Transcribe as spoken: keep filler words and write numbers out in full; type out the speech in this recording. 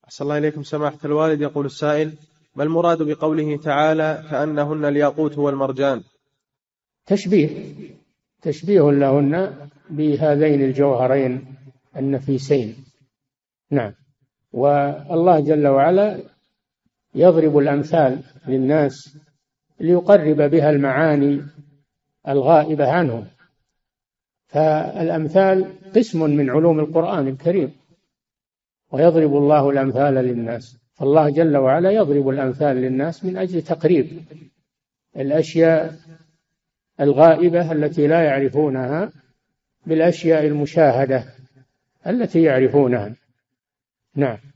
أحسن الله إليكم سماحة الوالد. يقول السائل: ما المراد بقوله تعالى كأنهن الياقوت والمرجان؟ تشبيه تشبيه لهن بهذين الجوهرين النفيسين. نعم. والله جل وعلا يضرب الأمثال للناس ليقرب بها المعاني الغائبة عنهم، فالأمثال قسم من علوم القرآن الكريم، ويضرب الله الأمثال للناس، فالله جل وعلا يضرب الأمثال للناس من أجل تقريب الأشياء الغائبة التي لا يعرفونها بالأشياء المشاهدة التي يعرفونها. نعم.